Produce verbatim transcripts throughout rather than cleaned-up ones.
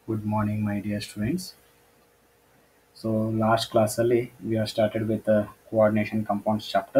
Good morning, my dear students. So, last class ಅಲ್ಲಿ we have started with the coordination compounds chapter.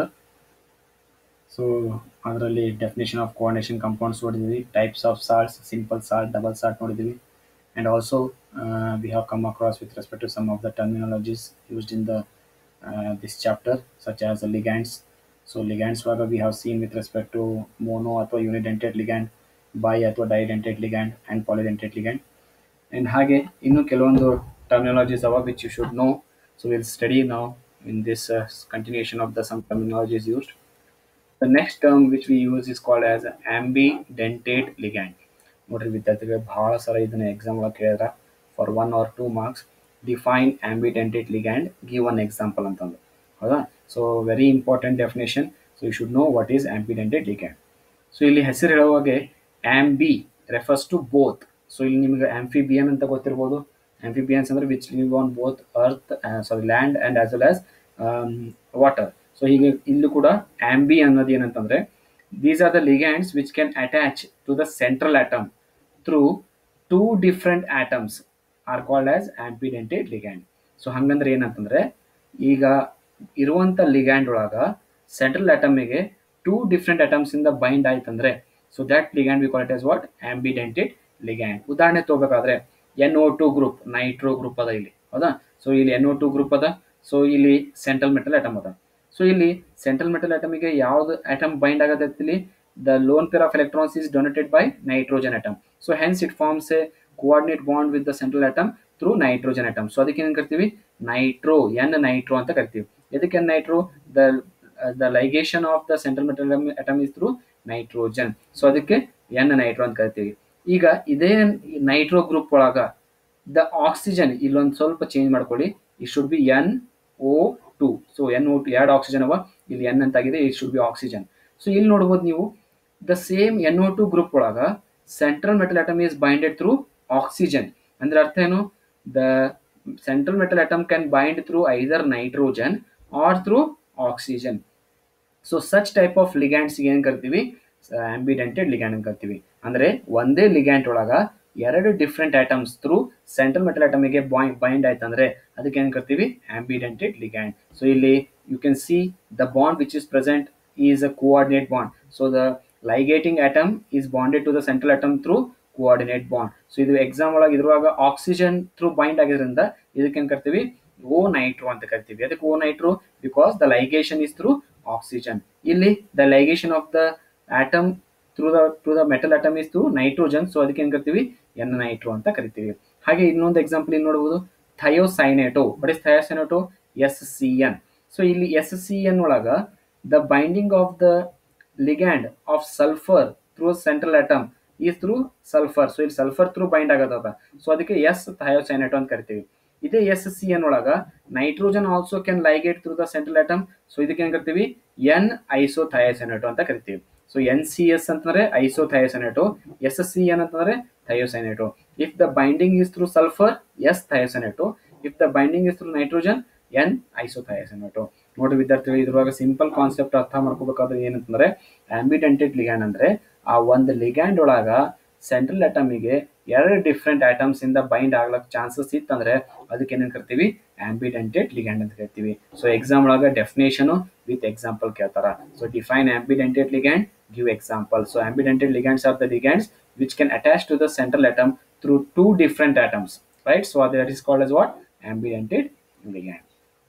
So, ಅದರಲ್ಲಿ definition of coordination compounds ನೋಡಿದ್ವಿ, types of salts, simple salt, double salt ನೋಡಿದ್ವಿ, and also uh, we have come across with respect to some of the terminologies used in the uh, this chapter, such as the ligands. So, ligands ಒಳಗೆ we have seen with respect to mono ಅಥವಾ unidentate ligand, bi ಅಥವಾ didentate ligand, and polydentate ligand. And ಹಾಗೆ ಇನ್ನು ಕೆಲವೊಂದು terminologies ಅವ which you should know. So we'll study now in this uh, continuation of the some terminologies used. The next term which we use is called as ambidentate ligand. ನೋಡ್ರಿ ವಿದ್ಯಾರ್ಥಿಗಳು ಬಹಳ ಸಲ ಇದನ್ನ exam ಒಳಗೆ ಕೇಳಿದ್ರ for one or two marks define ambidentate ligand give one example ಅಂತಂದು ಹೌದಾ. So very important definition. So you should know what is ambidentate ligand. So ಇಲ್ಲಿ ಹೆಸರು ಹೇಳುವಾಗೆ ambi refers to both. So ಇಲ್ಲಿ ನಿಮಗೆ ಆಂಫಿಬಿಯನ್ ಅಂತ ಗೊತ್ತಿರ್ಬೋದು. ಆಂಫಿಬಿಯನ್ಸ್ ಅಂದ್ರೆ which live on both earth sorry land and as well as water. So ಹೀಗೆ ಇಲ್ಲಿ ಕೂಡ ಆಂಬಿ ಅನ್ನೋದು ಏನಂತಂದ್ರೆ these are the ligands which can attach to the central atom through two different atoms are called as ambidentate ligand. So ಹಂಗಂದ್ರೆ ಏನಂತಂದ್ರೆ ಈಗ ಇರುವಂತ ligand ಒಳಗ ಸೆಂಟ್ರಲ್ ಅಟಮ್ಗೆ ಟೂ ಡಿಫ್ರೆಂಟ್ ಅಟಮ್ಸ್ ಇಂದ ಬೈಂಡ್ ಆಯ್ತಂದ್ರೆ so that ligand we call it as what ambidentate ligand. ಉದಾಹರಣೆ ತಗೋಬೇಕಾದ್ರೆ N O two group nitro group ಅದ ಇಲ್ಲಿ ಹೌದಾ. ಸೊ ಇಲ್ಲಿ ಎನ್ ಓ ಟು ಗ್ರೂಪ್ ಅದ. ಸೊ ಇಲ್ಲಿ ಸೆಂಟ್ರಲ್ ಮೆಟಲ್ ಅಟಮ್ ಅದ. ಸೊ ಇಲ್ಲಿ ಸೆಂಟ್ರಲ್ ಮೆಟಲ್ ಅಟಮಿಗೆ ಯಾವ್ದು ಅಟಮ್ ಬೈಂಡ್ ಆಗತ್ತೆ, the lone pair of electrons is donated by nitrogen atom. So hence it forms a coordinate bond with the central atom through nitrogen atom. So ಅದಕ್ಕೆ ಏನ್ ಕರಿತೀವಿ nitro N nitro ಅಂತ ಕರಿತೀವಿ. ಇದಕ್ಕೆ N nitro the the ligation of the central metal atom is through nitrogen. So ಅದಕ್ಕೆ N nitro ಅಂತ ಕರಿತೀವಿ. ಈಗ ಇದೇ ನೈಟ್ರೋ ಗ್ರೂಪ್ ಒಳಗ ದ ಆಕ್ಸಿಜನ್ ಇಲ್ಲೊಂದು ಸ್ವಲ್ಪ ಚೇಂಜ್ ಮಾಡ್ಕೊಳ್ಳಿ. It should be N O two. So N O two ಎರಡು ಆಕ್ಸಿಜನ್ ಅವ, ಇಲ್ಲಿ ಎನ್ ಅಂತಾಗಿದೆ, it should be oxygen. So ಇಲ್ಲಿ ನೋಡ್ಬೋದು ನೀವು the same N O two group ಒಳಗ central metal atom is binded through oxygen. ಅಂದ್ರೆ ಅರ್ಥ ಏನು, the central metal atom can bind through either nitrogen or through oxygen. So such type of ligands ಏನ್ ಕರಿತೀವಿ ambidentate ligand ಅಂತ ಕರಿತೀವಿ. ಅಂದ್ರೆ ಒಂದೇ ಲಿಗ್ಯಾಂಡ್ ಒಳಗ ಎರಡು different atoms through central metal ಅಟಮಿಗೆ ಬೈಂಡ್ ಆಯ್ತಂದ್ರೆ ಅದಕ್ಕೆ ಏನ್ ಕರಿತೀವಿ ಆಂಬಿಡೆಂಟೆಡ್ ಲಿಗ್ಯಾಂಡ್. ಸೊ ಇಲ್ಲಿ you can see the bond which is present is a coordinate bond. So the ligating atom is bonded to the central atom through coordinate bond. So ಇದು exam ಒಳಗೆ ಇದ್ರುವಾಗ oxygen through bind ಆಗಿರೋದ್ರಿಂದ ಇದಕ್ಕೆ ಏನ್ ಕರಿತೀವಿ ಓ Nitro ಅಂತ ಕರಿತೀವಿ. ಅದಕ್ಕೆ O nitro because the ligation is through oxygen. ಇಲ್ಲಿ the ligation of the atom through the two the metal atom is through nitrogen. So ಅದಕ್ಕೆ ಏನ್ ಕರಿತೀವಿ ಎನ್ ನೈಟ್ರೋ ಅಂತ ಕರಿತೀವಿ. ಹಾಗೆ ಇನ್ನೊಂದು ಎಕ್ಸಾಂಪಲ್ ಇಲ್ಲಿ ನೋಡಬಹುದು thiocyanato. What is thiocyanato? S C N. So ಇಲ್ಲಿ ಎಸ್ ಸಿ ಎನ್ ಒಳಗ the binding of the ligand of sulphur through central atom is through sulphur. So ಇಲ್ಲಿ ಸಲ್ಫರ್ ಥ್ರೂ ಬೈಂಡ್ ಆಗತ್ತದ. ಸೊ ಅದಕ್ಕೆ ಎಸ್ ಥಯೋಸೈನೇಟೋ ಅಂತ ಕರಿತೀವಿ. ಇದೇ S C N ಒಳಗ nitrogen also can ligate through the central atom. So ಇದಕ್ಕೆ ಏನ್ ಕರಿತೀವಿ ಎನ್ ಐಸೋಥಯೋಸೈನೇಟೋ ಅಂತ ಕರಿತೀವಿ. ಸೊ ಎನ್ ಸಿ ಎಸ್ ಅಂತಂದ್ರೆ ಐಸೋಥಯೋಸೈನೇಟೋ, ಎಸ್ ಸಿ ಎನ್ ಅಂತಂದ್ರೆ thiocyanato. If the binding is through sulphur S thiocyanato, if the binding is through nitrogen N isothiocyanato. ನೋಡ್ರಿ ವಿದ್ಯಾರ್ಥಿಗಳು ಇದ್ರೊಳಗ ಸಿಂಪಲ್ ಕಾನ್ಸೆಪ್ಟ್ ಅರ್ಥ ಮಾಡ್ಕೋಬೇಕಾದ್ರೆ ಏನಂತಂದ್ರೆ ಆಂಬಿಡೆಂಟೆಡ್ ಲಿಗ್ಯಾಂಡ್ ಅಂದ್ರೆ ಆ ಒಂದು ಲಿಗ್ಯಾಂಡ್ ಒಳಗ ಸೆಂಟ್ರಲ್ ಅಟಮಿಗೆ ಎರಡು ಡಿಫ್ರೆಂಟ್ ಐಟಮ್ಸ್ ಇಂದ ಬೈಂಡ್ ಆಗ್ಲಕ್ ಚಾನ್ಸಸ್ ಇತ್ತಂದ್ರೆ ಅದಕ್ಕೆ ಏನೇನ್ ಕರಿತೀವಿ ಆಂಬಿಡೆಂಟೆಡ್ ಲಿಗ್ಯಾಂಡ್ ಅಂತ ಕರಿತೀವಿ. ಸೊ ಎಕ್ಸಾಮ್ ಒಳಗ ಡೆಫಿನೇಷನ್ ವಿತ್ ಎಕ್ಸಾಂಪಲ್ ಕೇಳ್ತಾರ. So define ambidentate ligand, give example. So ambidentate ligands are the ligands which can attach to the central atom through two different atoms, right? So that is called as what ambidentate ligand.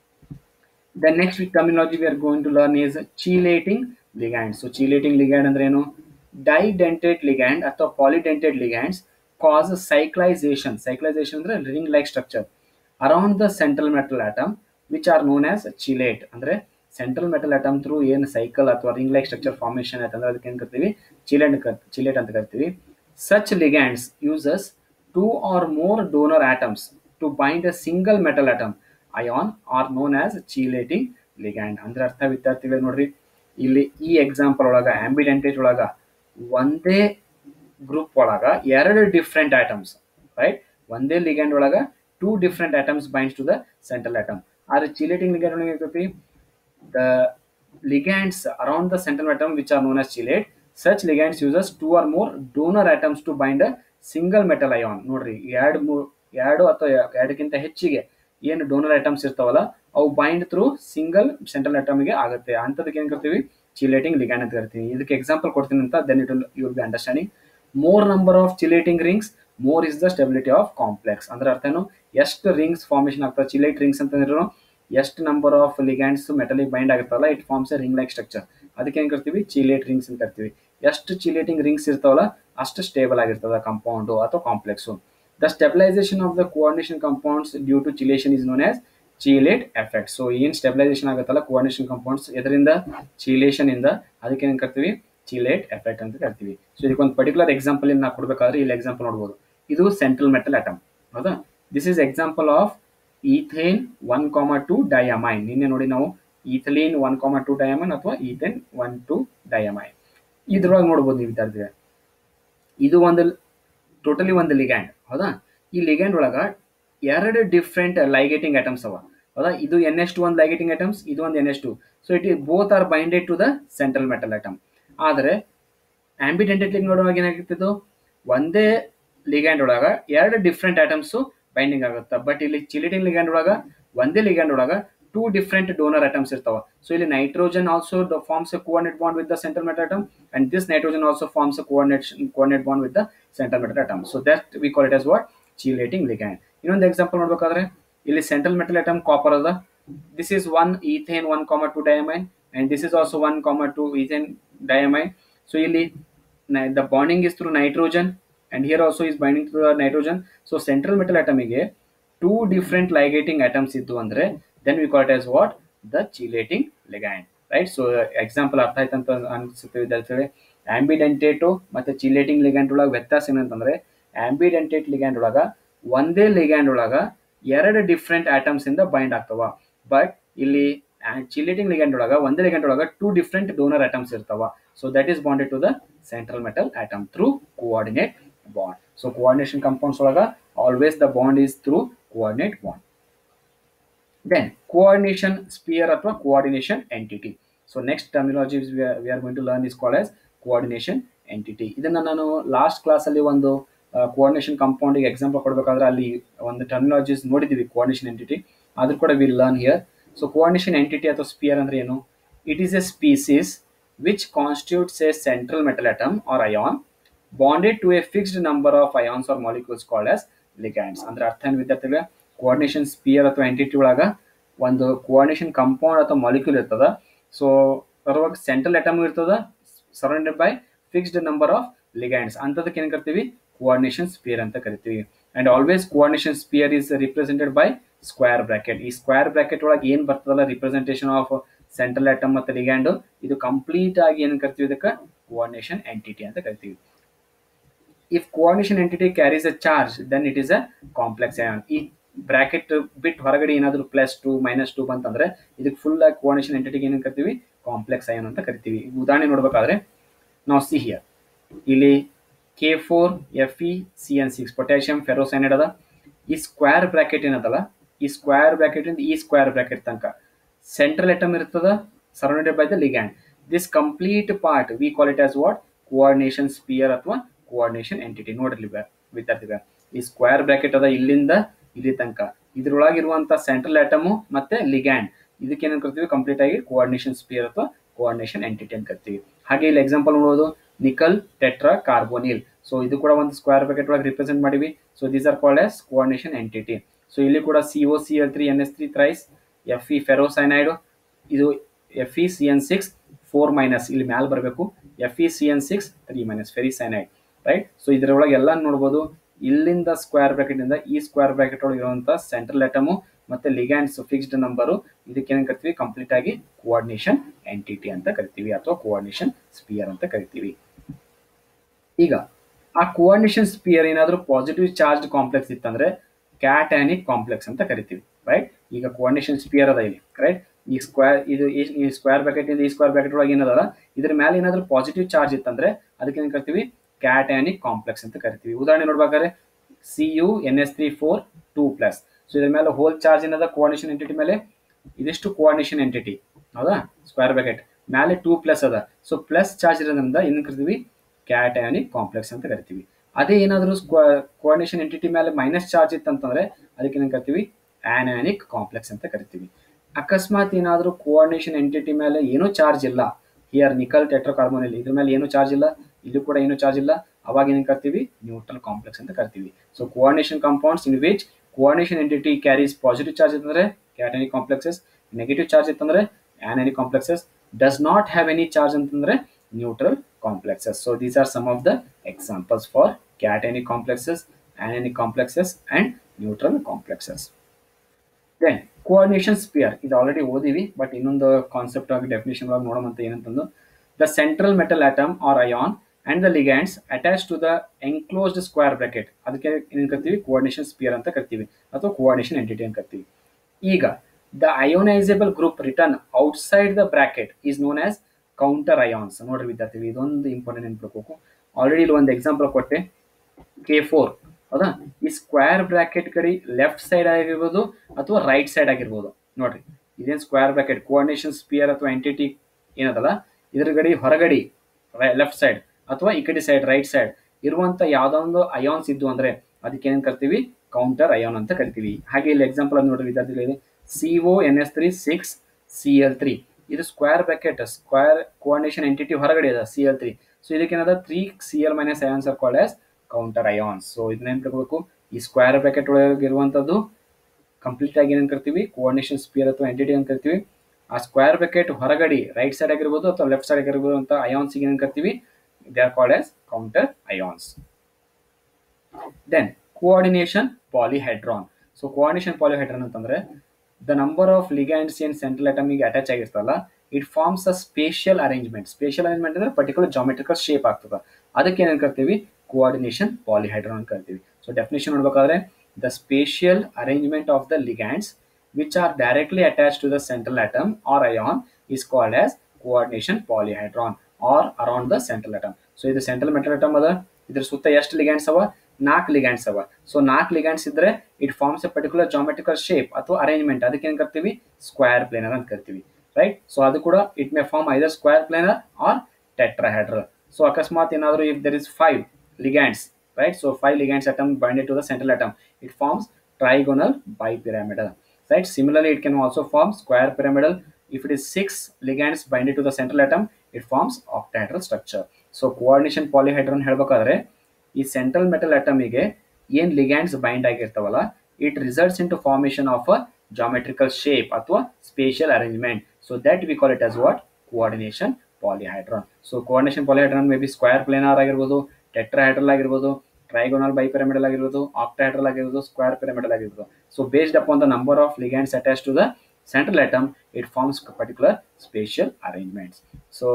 The next terminology we are going to learn is chelating ligand. So chelating ligand ಅಂದ್ರೆ ಏನು, didentate ligand ಅಥವಾ polydentate ligands cause cyclization. Cyclization ಅಂದ್ರೆ ring like structure around the central metal atom which are known as chelate. ಅಂದ್ರೆ central metal atom through ಏನ್ cycle ಅಥವಾ ring like structure formation ಆಯ್ತಂದ್ರೆ ಅದಕ್ಕೆ ಏನ್ ಕರಿತೀವಿ ಚಿಲೇಟ್ ಚಿಲೇಟ್ ಅಂತ ಕರಿತೀವಿ. Such ligands uses two or more donor atoms to bind a single metal atom ion are known as chelating ligand. ಅಂದ್ರೆ ಅರ್ಥ ವಿದ್ಯಾರ್ಥಿಗಳು ನೋಡ್ರಿ ಇಲ್ಲಿ ಈ ಎಕ್ಸಾಂಪಲ್ ಒಳಗ ಆಂಬಿಡೆಂಟೇಟ್ ಒಳಗ ಒಂದೇ ಗ್ರೂಪ್ ಒಳಗ ಎರಡು ಡಿಫ್ರೆಂಟ್ ಐಟಮ್ಸ್, ರೈಟ್? ಒಂದೇ ಲಿಗ್ಯಾಂಡ್ ಒಳಗ two different atoms binds to the central atom. ಆದ್ರೆ ಚಿಲೇಟಿಂಗ್ ಲಿಗ್ಯಾಂಡ್ ಒಳಗೆ ಇರ್ತೈತಿ the ligands around the central atom which are known as chelate. Such ligands uses two or more donor atoms to bind a single metal ion ನೋಡ್ರಿ ಎರಡು ಮೂ ಎರಡು ಅಥವಾ ಎರಡಕ್ಕಿಂತ ಹೆಚ್ಚಿಗೆ ಏನು ಡೋನರ್ ಐಟಮ್ಸ್ ಇರ್ತಾವಲ್ಲ ಅವು ಬೈಂಡ್ ಥ್ರೂ ಸಿಂಗಲ್ ಸೆಂಟ್ರಲ್ ಅಟಮ್ಗೆ ಆಗುತ್ತೆ ಅಂತದಕ್ಕೆ ಏನ್ ಕರಿತೀವಿ ಚಿಲೇಟಿಂಗ್ ಲಿಗ್ಯಾಂಡ್ ಅಂತ ಕರಿತೀವಿ. ಇದಕ್ಕೆ ಎಕ್ಸಾಂಪಲ್ ಕೊಡ್ತೀನಿ ಅಂತ then it will you will be understanding. More number of chelating rings more is the stability of complex. ಅಂದ್ರೆ ಅರ್ಥ ಏನು, ಎಷ್ಟು ರಿಂಗ್ಸ್ ಫಾರ್ಮೇಶನ್ ಆಗ್ತದೆ ಚಿಲೇಟ್ ರಿಂಗ್ಸ್ ಅಂತಂದ್ರೆ ಎಷ್ಟು ನಂಬರ್ ಆಫ್ ಲಿಗ್ಯಾಂಡ್ಸ್ ಮೆಟಲಿಗೆ ಬೈಂಡ್ ಆಗುತ್ತಲ್ಲ it forms a ring like structure. ಅದಕ್ಕೆ ಏನ್ ಕರಿತೀವಿ ಚಿಲೇಟ್ ರಿಂಗ್ಸ್ ಅಂತ ಕರಿತೀವಿ. ಎಷ್ಟು ಚಿಲೇಟಿಂಗ್ ರಿಂಗ್ಸ್ ಇರ್ತಾವಲ್ಲ ಅಷ್ಟು ಸ್ಟೇಬಲ್ ಆಗಿರ್ತದ ಕಾಂಪೌಂಡ್ ಅಥವಾ complex. The stabilization of the coordination compounds due to chelation is known as chelate effect. So ಏನ್ ಸ್ಟೆಬಿಲೈಸೇಷನ್ ಆಗುತ್ತಲ್ಲ ಕೋಆರ್ಡಿನೇಷನ್ ಕಾಂಪೌಂಡ್ಸ್ ಎದರಿಂದ ಚಿಲೇಷನ್ ಇಂದ, ಅದಕ್ಕೆ ಏನ್ ಕರಿತೀವಿ ಚಿಲೇಟ್ ಎಫೆಕ್ಟ್ ಅಂತ ಕರಿತೀವಿ. ಸೊ ಇದಕ್ಕೆ ಒಂದು ಪರ್ಟಿಕ್ಯುಲರ್ ಎಕ್ಸಾಂಪಲ್ ನಾ ಕೊಡ್ಬೇಕಾದ್ರೆ ಇಲ್ಲಿ ಎಕ್ಸಾಂಪಲ್ ನೋಡಬಹುದು. ಇದು ಸೆಂಟ್ರಲ್ ಮೆಟಲ್ ಅಟಮ್ ಹೌದಾ. This is example of ethane one comma two diamine. ನಿನ್ನೆ ನೋಡಿ ನಾವು ಈಥಲೀನ್ ಒನ್ ಕಾಮ ಟು ಡೈಅಮೈನ್ ಅಥವಾ ಈಥೇನ್ ಒನ್ ಟು ಡೈಅಮೈನ್. ಇದ್ರೊಳಗೆ ನೋಡ್ಬೋದು ನೀವು ವಿದ್ಯಾರ್ಥಿಗಳು, ಇದು ಒಂದು ಟೋಟಲಿ ಒಂದು ಲಿಗ್ಯಾಂಡ್ ಹೌದಾ. ಈ ಲಿಗ್ಯಾಂಡ್ ಒಳಗ ಎರಡು ಡಿಫ್ರೆಂಟ್ ಲೈಗೇಟಿಂಗ್ ಐಟಮ್ಸ್ ಅವ ಹೌದಾ. ಇದು ಎನ್ ಎಸ್ ಟು ಒಂದು ಲೈಗೇಟಿಂಗ್ ಐಟಮ್ಸ್, ಇದು ಒಂದು N S two. So it both are bonded to the central metal atom. ಆದರೆ ಆಂಬಿಡೆಂಟೆಡ್ ನೋಡುವಾಗ ಏನಾಗಿರ್ತಿದ್ದು ಒಂದೇ ಲಿಗ್ಯಾಂಡ್ ಒಳಗ ಎರಡು ಡಿಫ್ರೆಂಟ್ ಐಟಮ್ಸ್ ಬೈಂಡಿಂಗ್ ಆಗುತ್ತೆ. ಬಟ್ ಇಲ್ಲಿ ಚಿಲೇಟಿಂಗ್ ಲಿಗ್ಯಾಂಡ್ ಒಳಗ ಒಂದೇ ಲಿಗ್ಯಾಂಡ್ ಒಳಗ ಟೂ ಡಿಫ್ರೆಂಟ್ ಡೋನರ್ ಐಟಮ್ಸ್ ಇರ್ತಾವ. ಸೊ ಇಲ್ಲಿ nitrogen also forms a coordinate bond with the central metal atom, and this nitrogen also forms a coordination coordinate bond with the central metal atom. So that we call it as what chelating ligand. ಇನ್ನೊಂದು example ನೋಡ್ಬೇಕಾದ್ರೆ ಇಲ್ಲಿ central metal atom copper ಅದ. This is one ethane one comma two diamine and this is also one comma two ethane diamine. So ಇಲ್ಲಿ the bonding is through nitrogen and here also is binding through the nitrogen. So central metal atom ಗೆ two different ligating atoms ಇದ್ದು ಅಂದ್ರೆ then we call it as what the chelating ligand. Right. So example ಅರ್ಥ ಆಯ್ತು ಅಂತ ಅನ್ಸುತ್ತೆ ವಿದ್ಯಾರ್ಥಿಗಳೇ. ಆಂಬಿಡೆಂಟೇಟು ಮತ್ತೆ chelating ligand ಒಳಗೆ ವ್ಯತ್ಯಾಸ ಏನಂತಂದ್ರೆ ಆಂಬಿಡೆಂಟೇಟ್ ಲಿಗ್ಯಾಂಡ್ ಒಳಗ ಒಂದೇ ಲಿಗ್ಯಾಂಡ್ ಒಳಗ ಎರಡು ಡಿಫ್ರೆಂಟ್ ಆಟಮ್ಸ್ ಇಂದ ಬೈಂಡ್ ಆಗ್ತವ. ಬಟ್ ಇಲ್ಲಿ ಚಿಲೇಟಿಂಗ್ ಲಿಗ್ಯಾಂಡ್ ಒಳಗ ಒಂದೇ ಲಿಗ್ಯಾಂಡ್ ಒಳಗ ಟೂ ಡಿಫ್ರೆಂಟ್ ಡೋನರ್ ಆಟಮ್ಸ್ ಇರ್ತಾವ. So that is bonded to the central metal atom through coordinate bond. So coordination compounds ಒಳಗ always the bond is through coordinate bond. Then coordination sphere ಅಥವಾ coordination entity. So next terminology we are, we are going to learn is called as coordination entity. ಇದನ್ನ ನಾನು last class ಅಲ್ಲಿ ಒಂದು coordination compound ಗೆ example ಕೊಡಬೇಕಾದ್ರೆ ಅಲ್ಲಿ ಒಂದು terminologies ನೋಡಿದೀವಿ ಕೋಆರ್ಡಿನೇಷನ್ ಎಂಟಿಟಿ, ಆದ್ರೂ ಕೂಡ we learn here. So coordination entity ಅಥವಾ ಸ್ಪಿಯರ್ ಅಂದ್ರೆ ಏನು? It is a species which constitutes a central metal atom or ion bonded to a fixed number of ions or molecules called as ligands. ಅಂದ್ರೆ ಅರ್ಥ ಏನು ವಿದ್ಯಾರ್ಥಿಗಳೇ? Coordination sphere ಅಥವಾ entity ಒಳಗ ಒಂದು ಕೋಆರ್ಡಿನೇಷನ್ ಕಾಂಪೌಂಡ್ ಅಥವಾ ಮಾಲಿಕ್ಯೂಲ್ ಇರ್ತದ. ಸೊ ಅದರೊಳಗ ಸೆಂಟ್ರಲ್ ಅಟಮ್ ಇರ್ತದ surrounded by fixed number of ligands. ಅಂತದಕ್ಕೆ ಏನ್ ಕರಿತೀವಿ ಕೋಆರ್ಡಿನೇಷನ್ ಸ್ಪಿಯರ್ ಅಂತ ಕರಿತೀವಿ. And always coordination sphere is represented by square bracket. ಈ ಸ್ಕ್ವೇರ್ ಬ್ರಾಕೆಟ್ ಒಳಗೆ ಏನ್ ಬರ್ತದಲ್ಲ ರಿಪ್ರೆಸೆಂಟೇಷನ್ ಆಫ್ ಸೆಂಟ್ರಲ್ ಅಟಮ್ ಮತ್ತೆ ಲಿಗ್ಯಾಂಡ್, ಇದು ಕಂಪ್ಲೀಟ್ ಆಗಿ ಏನ್ ಕರಿತೀವಿ ಇದಕ್ಕೆ ಕೋಆರ್ಡಿನೇಷನ್ ಎಂಟಿಟಿ ಅಂತ ಕರಿತೀವಿ. If coordination entity carries a charge, then it is a complex ion. ಈ ಬ್ರಾಕೆಟ್ ಬಿಟ್ ಹೊರಗಡೆ ಏನಾದ್ರು ಪ್ಲಸ್ ಟು ಮೈನಸ್ ಟು ಬಂತಂದ್ರೆ ಇದಕ್ಕೆ ಫುಲ್ ಆಗಿ ಕೋಆರ್ಡಿನೇಷನ್ ಎಂಟಿಟಿಗೆ ಏನ್ ಕರಿತೀವಿ ಕಾಂಪ್ಲೆಕ್ಸ್ ಅಯಾನ್ ಅಂತ ಕರಿತೀವಿ. ಉದಾಹರಣೆ ನೋಡ್ಬೇಕಾದ್ರೆ ನಾವು ಸಿ ಹಿಯರ್ ಇಲ್ಲಿ K four F E C N six potassium ferrocyanide ಅದ. ಈ ಸ್ಕ್ವೇರ್ ಬ್ರಾಕೆಟ್ ಏನದಲ್ಲ, ಈ ಸ್ಕ್ವೇರ್ ಬ್ರಾಕೆಟ್ ಇಂದ ಈ ಸ್ಕ್ವೇರ್ ಬ್ರಾಕೆಟ್ ತನಕ ಸೆಂಟ್ರಲ್ ಅಟಮ್ ಇರ್ತದ surrounded by the ligand. This complete part we call it as what coordination sphere ಅಥವಾ coordination entity. ನೋಡ್ರಿ ವಿದ್ಯಾರ್ಥಿಗಳ ಈ ಸ್ಕ್ವೇರ್ ಬ್ರಾಕೆಟ್ ಅದ ಇಲ್ಲಿಂದ ಇಲ್ಲಿ ತನಕ, ಇದ್ರೊಳಗಿರುವಂತ ಸೆಂಟ್ರಲ್ ಅಟಮ್ ಮತ್ತೆ ಲಿಗ್ಯಾಂಡ್ ಇದಕ್ಕೆ ಏನ್ ಕರಿತೀವಿ ಕಂಪ್ಲೀಟ್ ಆಗಿ ಕೋಆರ್ಡಿನೇಷನ್ ಸ್ಪಿಯರ್ ಅಥವಾ ಕೋಆರ್ಡಿನೇಷನ್ ಎಂಟಿಟಿ ಅಂತ ಕರಿತೀವಿ. ಹಾಗೆ ಇಲ್ಲಿ ಎಕ್ಸಾಂಪಲ್ ನೋಡೋದು ನಿಕಲ್ ಟೆಟ್ರಾ ಕಾರ್ಬೋನಿಲ್. ಸೊ ಇದು ಕೂಡ ಒಂದು ಸ್ಕ್ವೇರ್ ಬ್ರಾಕೆಟ್ ಒಳಗೆ ರಿಪ್ರೆಸೆಂಟ್ ಮಾಡಿವಿ. So these are called as coordination entity. So ಇಲ್ಲಿ ಕೂಡ C O C L three N S three thrice, F E ferrocyanide, ಇದು F E C N six four minus ಇಲ್ಲಿ ಮ್ಯಾಲ್ ಬರಬೇಕು, F E C N six three minus ferricyanide. Right. So ಇದರೊಳಗೆ ಎಲ್ಲ ನೋಡ್ಬೋದು ಇಲ್ಲಿಂದ ಸ್ಕ್ವೇರ್ ಬ್ರಾಕೆಟ್ ಇಂದ ಈ ಸ್ಕ್ವೇರ್ ಬ್ರಾಕೆಟ್ ಒಳಗೆ ಇರುವಂತಹ ಸೆಂಟ್ರಲ್ ಅಟಮ್ ಮತ್ತೆ ಲಿಗ್ಯಾಂಡ್ಸ್ ಫಿಕ್ಸ್ಡ್ ನಂಬರು ಇದಕ್ಕೆ ಏನ್ ಕರಿತೀವಿ ಕಂಪ್ಲೀಟ್ ಆಗಿ ಕೋಆರ್ಡಿನೇಷನ್ ಎಂಟಿಟಿ ಅಂತ ಕರಿತೀವಿ ಅಥವಾ ಕೋಆರ್ಡಿನೇಷನ್ ಸ್ಪಿಯರ್ ಅಂತ ಕರಿತೀವಿ. ಈಗ ಆ ಕೋಆರ್ಡಿನೇಷನ್ ಸ್ಪಿಯರ್ ಏನಾದ್ರೂ ಪಾಸಿಟಿವ್ ಚಾರ್ಜ್ ಕಾಂಪ್ಲೆಕ್ಸ್ ಇತ್ತಂದ್ರೆ ಕ್ಯಾಟಾನಿಕ್ ಕಾಂಪ್ಲೆಕ್ಸ್ ಅಂತ ಕರಿತೀವಿ. ರೈಟ್. ಈಗ ಕೋಆರ್ಡಿನೇಷನ್ ಸ್ಪಿಯರ್ ಅದ ಇಲ್ಲಿ. ರೈಟ್. ಈ ಸ್ಕ್ವೇರ್ ಇದು ಈ ಸ್ಕ್ವೇರ್ ಬ್ರಾಕೆಟ್ ಇಂದ ಈ ಸ್ಕ್ವೇರ್ ಬ್ರಾಕೆಟ್ ಒಳಗೆ ಏನದಲ್ಲ ಇದ್ರ ಮೇಲೆ ಏನಾದ್ರೂ ಪಾಸಿಟಿವ್ ಚಾರ್ಜ್ ಇತ್ತಂದ್ರೆ ಅದಕ್ಕೆ ಏನ್ ಕರಿತೀವಿ ಕ್ಯಾಟಾನಿಕ್ ಕಾಂಪ್ಲೆಕ್ಸ್ ಅಂತ ಕರಿತೀವಿ. ಉದಾಹರಣೆ ನೋಡ್ಬೇಕಾದ್ರೆ C U N S three four two plus. So ಇದ್ರ ಮೇಲೆ ಹೋಲ್ ಚಾರ್ಜ್ ಏನದ ಕೋಆರ್ಡಿನೇಷನ್ ಎಂಟಿಟಿ ಮೇಲೆ ಇದಿಷ್ಟು ಕೋಆರ್ಡಿನೇಷನ್ ಎಂಟಿಟಿ ಹೌದಾ ಸ್ಕ್ವೇರ್ ಬ್ರಾಕೆಟ್ ಮೇಲೆ ಟೂ ಪ್ಲಸ್ ಅದ. ಸೊ ಪ್ಲಸ್ ಚಾರ್ಜ್ ಇರೋದ್ರಿಂದ ಏನ್ ಕರಿತೀವಿ ಕ್ಯಾಟಾನಿಕ್ ಕಾಂಪ್ಲೆಕ್ಸ್ ಅಂತ ಕರಿತೀವಿ. ಅದೇ ಏನಾದರೂ ಕೋಆರ್ಡಿನೇಷನ್ ಎಂಟಿಟಿ ಮೇಲೆ ಮೈನಸ್ ಚಾರ್ಜ್ ಇತ್ತಂತಂದ್ರೆ ಅದಕ್ಕೆ ಏನು ಕರಿತೀವಿ ಆನಯಾನಿಕ್ ಕಾಂಪ್ಲೆಕ್ಸ್ ಅಂತ ಕರಿತೀವಿ. ಅಕಸ್ಮಾತ್ ಏನಾದರೂ ಕೋಆರ್ಡಿನೇಷನ್ ಎಂಟಿಟಿ ಮೇಲೆ ಏನೂ ಚಾರ್ಜ್ ಇಲ್ಲ, ಹಿಯರ್ ನಿಕಲ್ ಟೆಟ್ರಾಕಾರ್ಬನ್ ಇದ್ರ ಮೇಲೆ ಏನು ಚಾರ್ಜ್ ಇಲ್ಲ, ಇದು ಕೂಡ ಏನು ಚಾರ್ಜ್ ಇಲ್ಲ, ಅವಾಗ ಏನು ಕರಿತೀವಿ ನ್ಯೂಟ್ರಲ್ ಕಾಂಪ್ಲೆಕ್ಸ್ ಅಂತ ಕರಿತೀವಿ. So coordination compounds in which coordination entity carries positive charge ಇತ್ತಂದ್ರೆ ಕ್ಯಾಟನಿಕ್ ಕಾಂಪ್ಲೆಕ್ಸಸ್, ನೆಗೆಟಿವ್ ಚಾರ್ಜ್ ಇತ್ತಂದ್ರೆ anionic complexes, does not have any charge ಅಂತಂದ್ರೆ neutral complexes. So these are some of the examples for cationic complexes, anionic complexes and neutral complexes. Then coordination sphere ಇದು already ಓದಿವಿ, but ಇನ್ನೊಂದು concept ಆಗಿ definition ಒಳಗೆ ನೋಡೋಂತ ಏನಂತಂದು the central metal atom or ion and the ligands attach to the enclosed square bracket, ಅದಕ್ಕೆ ಏನು ಕರಿತೀವಿ ಕೋಆರ್ಡಿನೇಷನ್ ಸ್ಪಿಯರ್ ಅಂತ ಕರಿತೀವಿ ಅಥವಾ ಕೋಆರ್ಡಿನೇಷನ್ ಎಂಟಿಟಿ ಅಂತ ಕರಿತೀವಿ. ಈಗ the ionisable group return outside the bracket is known as counter ions. ನೋಡ್ರಿ ವಿದ್ಯಾರ್ಥಿ, ಇದೊಂದು ಇಂಪಾರ್ಟೆಂಟ್ ನೆನ್ಪಿಡ್ಬೇಕು. ಆಲ್ರೆಡಿ ಇಲ್ಲಿ ಒಂದು ಎಕ್ಸಾಂಪಲ್ ಕೊಟ್ಟೆ, ಕೆ ಫೋರ್ ಹೌದಾ, ಈ ಸ್ಕ್ವೇರ್ ಬ್ರಾಕೆಟ್ ಕಡೆ ಲೆಫ್ಟ್ ಸೈಡ್ ಆಗಿರ್ಬೋದು ಅಥವಾ ರೈಟ್ ಸೈಡ್ ಆಗಿರ್ಬೋದು. ನೋಡ್ರಿ ಇದೇನು ಸ್ಕ್ವೇರ್ ಬ್ರಾಕೆಟ್ ಕೋಆರ್ಡಿನೇಷನ್ ಸ್ಪಿಯರ್ ಅಥವಾ ಎಂಟಿಟಿ ಏನದಲ್ಲ, ಇದ್ರ ಗಡಿ ಹೊರಗಡಿ ಲೆಫ್ಟ್ ಸೈಡ್ ಅಥವಾ ಈ ಕಡೆ ಸೈಡ್ ರೈಟ್ ಸೈಡ್ ಇರುವಂತ ಯಾವ್ದೊಂದು ಅಯಾನ್ಸ್ ಇದ್ದು ಅಂದ್ರೆ ಅದಕ್ಕೆ ಏನೇನು ಕರಿತೀವಿ ಕೌಂಟರ್ ಅಯಾನ್ ಅಂತ ಕರಿತೀವಿ. ಹಾಗೆ ಇಲ್ಲಿ ಎಕ್ಸಾಂಪಲ್ ಅದು ನೋಡ್ರಿ ವಿದ್ಯಾರ್ಥಿಗಳಿಗೆ, C O N S three six C L three ಇದು square bracket square coordination entity ಹೊರಗಡೆ ಇದೆ ಸಿ ಎಲ್ ತ್ರೀ. ಸೊ ಇದಕ್ಕೆ ಏನದ three C L minus ions are called as counter ions. So ಇದನ್ನ ನೆನ್ಪಿಡ್ಬೇಕು, ಈ ಸ್ಕ್ವೇರ್ ಬ್ರಾಕೆಟ್ ಒಳಗೆ ಇರುವಂತದ್ದು ಕಂಪ್ಲೀಟ್ ಆಗಿ ಏನೇನು ಕರಿತೀವಿ ಕೋಆರ್ಡಿನೇಷನ್ ಸ್ಪಿಯರ್ ಅಥವಾ ಎಂಟಿಟಿ ಅಂತ ಕರಿತೀವಿ. ಆ ಸ್ಕ್ವೇರ್ ಬ್ರಾಕೆಟ್ ಹೊರಗಡೆ ರೈಟ್ ಸೈಡ್ ಆಗಿರ್ಬೋದು ಅಥವಾ ಲೆಫ್ಟ್ ಸೈಡ್ ಆಗಿರ್ಬೋದು ಅಂತ ಅಯಾನ್ಸ್ ಏನೇನು ಕರಿತೀವಿ they are called as counter ions. Then coordination polyhedron. So coordination polyhedron ಅಂತಂದ್ರೆ ದ ನಂಬರ್ ಆಫ್ ಲಿಗ್ಯಾಂಡ್ಸ್ ಏನ್ ಸೆಂಟ್ರಲ್ ಅಟಮಿಗೆ ಅಟ್ಯಾಚ್ ಆಗಿರ್ತಲ್ಲ, it forms a spatial arrangement. Spatial arrangement ಅಂದ್ರೆ ಪರ್ಟಿಕ್ಯುಲರ್ ಜಾಮೆಟ್ರಿಕಲ್ ಶೇಪ್ ಆಗ್ತದೆ, ಅದಕ್ಕೆ ಏನೇನು ಕರಿತೀವಿ ಕೋಆರ್ಡಿನೇಷನ್ ಪಾಲಿಹೈಡ್ರಾನ್ ಅಂತ ಕರಿತೀವಿ. ಸೊ ಡೆಫಿನೇಷನ್ ನೋಡ್ಬೇಕಾದ್ರೆ the spatial arrangement of the ligands which are directly attached to the central atom or ion is called as coordination polyhedron or around the central atom. So ಇದು central metal atom ಅದ, ಇದ್ರ ಸುತ್ತ ಎಷ್ಟು ligands ಅವ ನಾಲ್ಕು ligands ಅವ. So ನಾಲ್ಕು ligands ಇದ್ರೆ it forms a particular geometrical shape ಅಥವಾ ಅರೇಂಜ್ಮೆಂಟ್, ಅದಕ್ಕೆ ಏನ್ ಕರಿತೀವಿ ಸ್ಕ್ವೇರ್ ಪ್ಲೇನರ್ ಅಂತ ಕರಿತೀವಿ, ರೈಟ್. ಸೊ ಅದು ಕೂಡ it may form either square planar or tetrahedral. So ಅಕಸ್ಮಾತ್ ಏನಾದರೂ if there is five ligands, right? So five ligands atom binded to the central atom, it forms trigonal bipyramidal, right? Similarly, it can also form square pyramidal. If it is six ligands binded to the central atom, it forms octahedral structure. So coordination polyhedron ಹೇಳ್ಬೇಕಾದ್ರೆ ಈ central metal ಅಟಮಿಗೆ ಏನ್ ligands bind ಆಗಿರ್ತಾವಲ್ಲ, it results in to formation of a geometrical shape ಅಥವಾ spatial arrangement. So that we call it as what coordination polyhedron. So coordination polyhedron may be square planar ಆಗಿರ್ಬೋದು, tetrahedral ಆಗಿರ್ಬೋದು, trigonal bipyramidal ಆಗಿರ್ಬೋದು, octahedral ಆಗಿರ್ಬೋದು, square pyramidal ಆಗಿರ್ಬೋದು. So based upon the number of ligands attach to the central atom, it forms particular spatial arrangements. So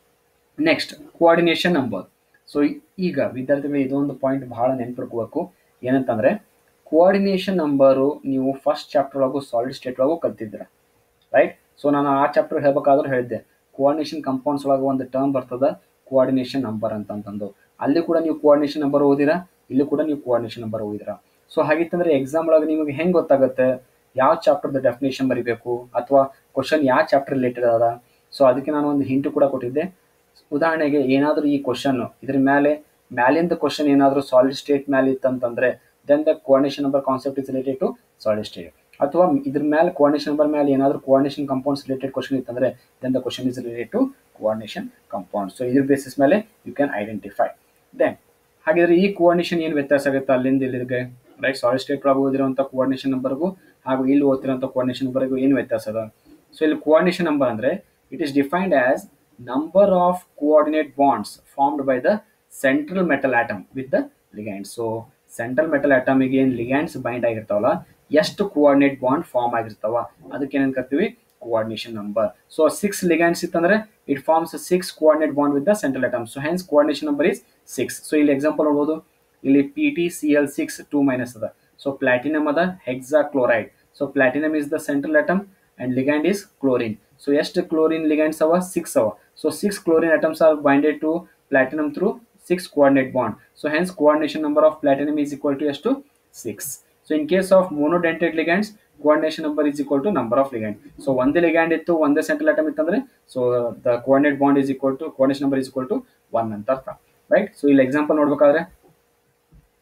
next coordination number. So ಈಗ ವಿದ್ಯಾರ್ಥಿಗಳು ಇದೊಂದು point ಬಹಳ ನೆನಪಿಟ್ಕೋಬೇಕು, ಏನಂತಂದ್ರೆ ಕೋಆರ್ಡಿನೇಷನ್ ನಂಬರು ನೀವು ಫಸ್ಟ್ ಚಾಪ್ಟರ್ ಒಳಗೂ ಸಾಲಿಡ್ ಸ್ಟೇಟ್ ಒಳಗೂ ಕಲ್ತಿದ್ರ, ರೈಟ್. ಸೊ ನಾನು ಆ ಚಾಪ್ಟರ್ ಹೇಳ್ಬೇಕಾದ್ರೂ ಹೇಳಿದ್ದೆ ಕೋಆರ್ಡಿನೇಷನ್ ಕಂಪೌಂಡ್ಸ್ ಒಳಗೆ ಒಂದು ಟರ್ಮ್ ಬರ್ತದ ಕೋಆರ್ಡಿನೇಷನ್ ನಂಬರ್ ಅಂತಂತಂದು. ಅಲ್ಲಿ ಕೂಡ ನೀವು ಕೋಆರ್ಡಿನೇಷನ್ ನಂಬರ್ ಓದಿರಾ, ಇಲ್ಲಿ ಕೂಡ ನೀವು ಕೋಆರ್ಡಿನೇಷನ್ ನಂಬರ್ ಓದಿರಾ. ಸೊ ಹಾಗಿತ್ತಂದ್ರೆ ಎಕ್ಸಾಮ್ ಒಳಗೆ ನಿಮಗೆ ಹೆಂಗೆ ಗೊತ್ತಾಗುತ್ತೆ ಯಾವ ಚಾಪ್ಟರ್ದ ಡೆಫಿನೇಷನ್ ಬರೀಬೇಕು ಅಥವಾ ಕ್ವಶನ್ ಯಾವ ಚಾಪ್ಟರ್ ರಿಲೇಟೆಡ್ ಅದ. ಸೊ ಅದಕ್ಕೆ ನಾನು ಒಂದು ಹಿಂಟು ಕೂಡ ಕೊಟ್ಟಿದ್ದೆ. ಉದಾಹರಣೆಗೆ ಏನಾದರೂ ಈ ಕ್ವಶನ್ ಇದ್ರ ಮೇಲೆ ಮ್ಯಾಲಿಂದ ಕ್ವಶನ್ ಏನಾದರೂ ಸಾಲಿಡ್ ಸ್ಟೇಟ್ ಮೇಲೆ ಇತ್ತಂತಂದ್ರೆ then the coordination number concept is related to solid state. ಅಥವಾ ಇದ್ರ ಮೇಲೆ ಕೋಆರ್ಡಿನೇಷನ್ ನಂಬರ್ ಮೇಲೆ ಏನಾದರೂ ಕೋಆರ್ಡಿನೇಷನ್ ಕಂಪೌಂಡ್ಸ್ ರಿಲೇಟೆಡ್ ಕ್ವಶನ್ ಇತ್ತಂದ್ರೆ then the question is related to coordination compound. So ಇದ್ರ ಬೇಸಿಸ್ ಮೇಲೆ ಯು ಕ್ಯಾನ್ ಐಡೆಂಟಿಫೈ. ದೆನ್ ಹಾಗಿದ್ರೆ ಈ ಕೋಆರ್ಡಿನೇಷನ್ ಏನು ವ್ಯತ್ಯಾಸ ಆಗುತ್ತೆ ಅಲ್ಲಿಂದ ಇಲ್ಲಿಗೆ, ರೈಟ್. ಸಾಲಿಡ್ ಸ್ಟೇಟ್ ಒಳಗೆ ಓದಿರುವಂಥ ಕೋಆರ್ಡಿನೇಷನ್ ನಂಬರ್ಗೂ ಹಾಗೂ ಇಲ್ಲಿ ಓದ್ತಿರೋಂಥ ಕೋಆರ್ಡಿನೇಷನ್ ನಂಬರ್ಗೂ ಏನು ವ್ಯತ್ಯಾಸ ಅದ. ಸೊ ಇಲ್ಲಿ ಕೋಆರ್ಡಿನೇಷನ್ ನಂಬರ್ ಅಂದ್ರೆ it is defined as number of coordinate bonds formed by the central metal atom with the ligands. So central metal ಆಟಮಿಗೆ ಏನು ಲಿಗ್ಯಾಂಡ್ಸ್ ಬೈಂಡ್ ಆಗಿರ್ತಾವಲ್ಲ, ಎಷ್ಟು ಕೋಆರ್ಡಿನೇಟ್ ಬಾಂಡ್ ಫಾರ್ಮ್ ಆಗಿರ್ತಾವ ಅದಕ್ಕೆ ಏನೇನು ಕರಿತೀವಿ coordination number. So six ligands ಇತ್ತಂದ್ರೆ it forms a six coordinate bond with the central atom. So hence coordination number is six. So ಇಲ್ಲಿ example ನೋಡಬಹುದು, ಇಲ್ಲಿ P T C L six two minus ಅದ. So platinum ಅದ hexachloride. So platinum is the central atom and ligand is chlorine. So ಎಷ್ಟು chlorine ligands ಅವ six ಅವ. So six chlorine atoms are binded to platinum through six coordinate bond. So hence coordination number of platinum is equal to ಎಷ್ಟು six. So in case of monodentate ligands, coordination number is equal to number of ligand. So ಒಂದೇ ligand ಇತ್ತು ಒಂದೇ central atom ಇತ್ತಂದ್ರೆ so the coordinate bond is equal to coordination number is equal to one ಅಂತ ಅರ್ಥ, right. So ಇಲ್ಲಿ example ನೋಡ್ಬೇಕಾದ್ರೆ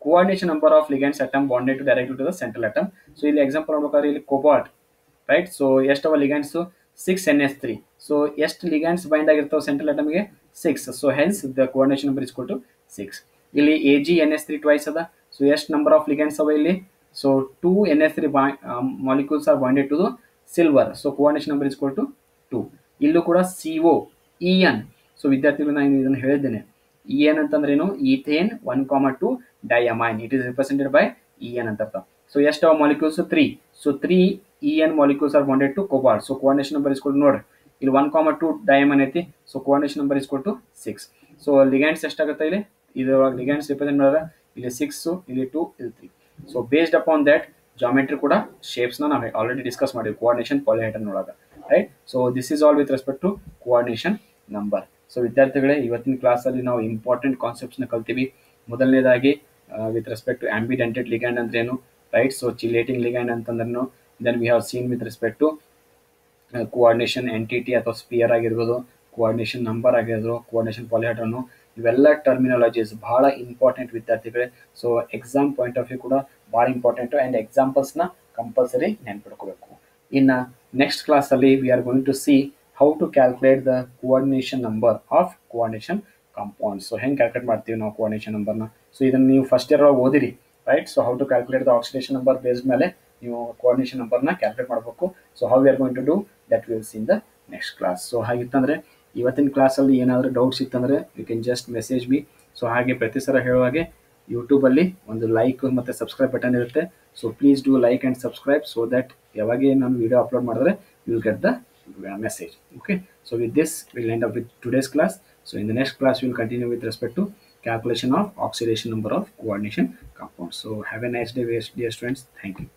coordination number of ligands atom bonded to directly to the central atom. So ಇಲ್ಲಿ example ನೋಡ್ಬೇಕಾದ್ರೆ ಇಲ್ಲಿ cobalt right. So ಎಷ್ಟವ ligands six N S three. So ಎಷ್ಟು ligands bind ಆಗಿರ್ತಾವೆ ಸೆಂಟ್ರಲ್ ಅಟಮ್ಗೆ six. So hence the coordination number is equal to six. ಇಲ್ಲಿ A G N S three twice ಅದ. So ಎಷ್ಟು ನಂಬರ್ ಆಫ್ ಲಿಗ್ಯಾಂಡ್ಸ್ ಅವ ಇಲ್ಲಿ? So two N S three molecules are bonded to the silver. So coordination number is equal to two. ಇಲ್ಲೂ ಕೂಡ C O E N. So ವಿದ್ಯಾರ್ಥಿಗಳು ನಾನು ಇದನ್ನು ಹೇಳಿದ್ದೇನೆ. ಇ ಎನ್ ಅಂತಂದ್ರೆ ಏನು? Ethane one comma two diamine. It is represented by E N ಅಂತ. So ಎಷ್ಟು molecules? Three. So three E N molecules are bonded to cobalt. So coordination number is equal ನೋಡ್ರಿ, ಇಲ್ಲಿ ಒನ್ ಕಾಮ ಟು ಡೈಅಮೈನ್ ಐತಿ. So coordination number is equal to six. So ligands ಎಷ್ಟಾಗುತ್ತೆ ಇಲ್ಲಿ? ಇದು ligands represent ಮಾಡಿದ್ರೆ ಇಲ್ಲಿ six, ಇಲ್ಲಿ two, ಇಲ್ಲಿ three. So based upon that geometry ಕೂಡ ಶೇಪ್ಸ್ ನ ನಾವು ಆಲ್ರೆಡಿ ಡಿಸ್ಕಸ್ ಮಾಡಿವಿ ಕೋಆರ್ಡಿನೇಷನ್ ಪಾಲಿಹೆಡ್ರನ್ ಒಳಗೆ, right. So this is all with respect to coordination number. So ವಿದ್ಯಾರ್ಥಿಗಳೇ, ಇವತ್ತಿನ ಕ್ಲಾಸಲ್ಲಿ ನಾವು ಇಂಪಾರ್ಟೆಂಟ್ ಕಾನ್ಸೆಪ್ಟ್ಸ್ನ ಕಲ್ತೀವಿ. ಮೊದಲನೇದಾಗಿ with respect to ambidentate ligand ಅಂದ್ರೆ ಏನು, ರೈಟ್. ಸೊ ಚಿಲೇಟಿಂಗ್ ಲಿಗ್ಯಾಂಡ್ ಅಂತಂದ್ರೂ then we have seen with respect to coordination entity ಅಥವಾ ಸ್ಪಿಯರ್ ಆಗಿರ್ಬೋದು, ಕೋಆರ್ಡಿನೇಷನ್ ನಂಬರ್ ಆಗಿರ್ಬೋದು, ಕೋಆರ್ಡಿನೇಷನ್ ಪಾಲಿಹೆಡ್ರನ್ನು. ಇವೆಲ್ಲ ಟರ್ಮಿನಾಲಜೀಸ್ ಭಾಳ ಇಂಪಾರ್ಟೆಂಟ್ ವಿದ್ಯಾರ್ಥಿಗಳೇ. So exam point of view ಕೂಡ ಭಾಳ ಇಂಪಾರ್ಟೆಂಟು ಆ್ಯಂಡ್ ಎಕ್ಸಾಂಪಲ್ಸ್ನ ಕಂಪಲ್ಸರಿ ನೆನ್ಪಿಡ್ಕೋಬೇಕು. ಇನ್ನು ನೆಕ್ಸ್ಟ್ ಕ್ಲಾಸಲ್ಲಿ we are going to see how to calculate the coordination number of coordination compound. So ಹೆಂಗೆ ಕ್ಯಾಲ್ಕುಲೇಟ್ ಮಾಡ್ತೀವಿ ನಾವು ಕೋಆರ್ಡಿನೇಷನ್ ನಂಬರ್ನ? ಸೊ ಇದನ್ನು ನೀವು ಫಸ್ಟ್ ಇಯರ್ ಒಳಗೆ ಓದಿರಿ, right. So how to calculate the oxidation number based ಮೇಲೆ ನೀವು ಕೋಆರ್ಡಿನೇಷನ್ ನಂಬರ್ನ ಕ್ಯಾಲ್ಕುಲೇಟ್ ಮಾಡಬೇಕು. So how we are going to do that will see in the next class. So ಹಾಗಿತ್ತಂದರೆ ಇವತ್ತಿನ ಕ್ಲಾಸಲ್ಲಿ ಏನಾದರೂ ಡೌಟ್ಸ್ ಇತ್ತಂದರೆ you can just message me. So ಹಾಗೆ ಪ್ರತಿ ಸಲ ಹೇಳುವಾಗೆ ಯೂಟ್ಯೂಬಲ್ಲಿ ಒಂದು ಲೈಕ್ ಮತ್ತು ಸಬ್ಸ್ಕ್ರೈಬ್ ಬಟನ್ ಇರುತ್ತೆ. So please do like and subscribe so that ಯಾವಾಗೇ ನಾನು ವಿಡಿಯೋ ಅಪ್ಲೋಡ್ ಮಾಡಿದ್ರೆ you will get the message. Okay, so with this we'll end up with today's class. So in the next class we'll continue with respect to calculation of oxidation number of coordination compounds. So have a nice day, dear students. Thank you.